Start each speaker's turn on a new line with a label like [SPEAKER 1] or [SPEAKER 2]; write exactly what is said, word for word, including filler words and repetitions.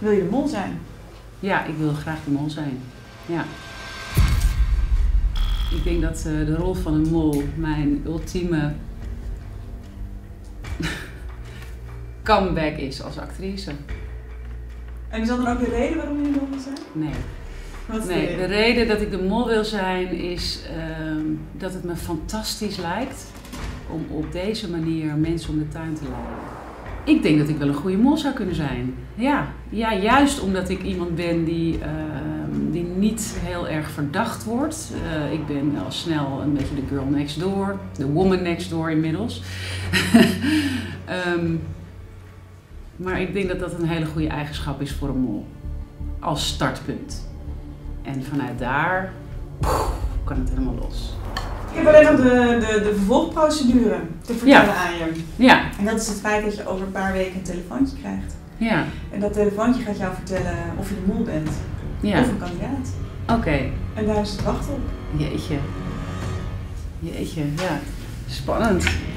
[SPEAKER 1] wil je de mol zijn?
[SPEAKER 2] Ja, ik wil graag de mol zijn. Ja. Ik denk dat uh, de rol van een mol mijn ultieme comeback is als actrice.
[SPEAKER 1] En is dat dan ook de reden waarom je de mol wil zijn?
[SPEAKER 2] Nee.
[SPEAKER 1] Wat is
[SPEAKER 2] nee,
[SPEAKER 1] de,
[SPEAKER 2] de reden dat ik de mol wil zijn is uh, dat het me fantastisch lijkt om op deze manier mensen om de tuin te leiden. Ik denk dat ik wel een goede mol zou kunnen zijn. Ja, ja juist omdat ik iemand ben die, uh, die niet heel erg verdacht wordt. Uh, ik ben al snel een beetje de girl next door, de woman next door inmiddels. um, maar ik denk dat dat een hele goede eigenschap is voor een mol. Als startpunt. En vanuit daar poef, kan het helemaal los.
[SPEAKER 1] Ik heb alleen nog de, de, de vervolgprocedure te vertellen ja. aan je.
[SPEAKER 2] Ja.
[SPEAKER 1] En dat is het feit dat je over een paar weken een telefoontje krijgt.
[SPEAKER 2] Ja.
[SPEAKER 1] En dat telefoontje gaat jou vertellen of je de mol bent.
[SPEAKER 2] Ja.
[SPEAKER 1] Of een kandidaat.
[SPEAKER 2] Oké. Okay.
[SPEAKER 1] En daar is het wachten op.
[SPEAKER 2] Jeetje. Jeetje, ja. Spannend.